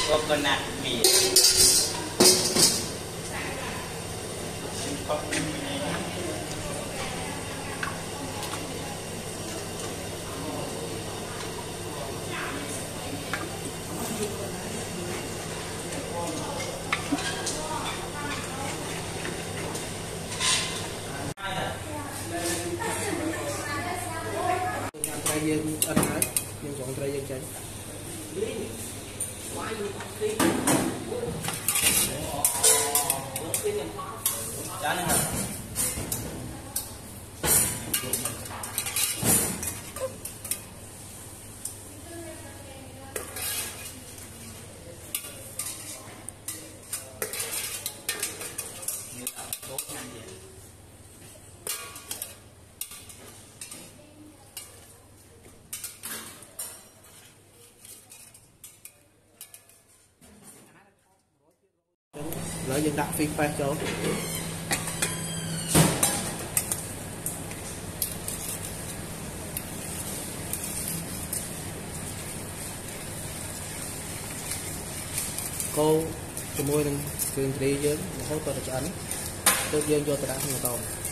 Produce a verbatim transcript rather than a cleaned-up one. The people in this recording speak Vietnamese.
coconut milk. Dương ăn hết nhưng chọn trai dương chén chán hả? lợi dụng đặt phim pha chỗ cô cho môi nên trường tri dương hỗ trợ cho ảnh tôi dương cho tôi đã không tồn